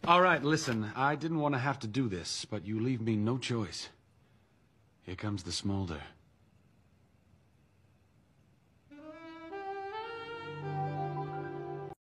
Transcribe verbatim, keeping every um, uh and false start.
All right, listen, I didn't want to have to do this, but you leave me no choice. Here comes the smolder.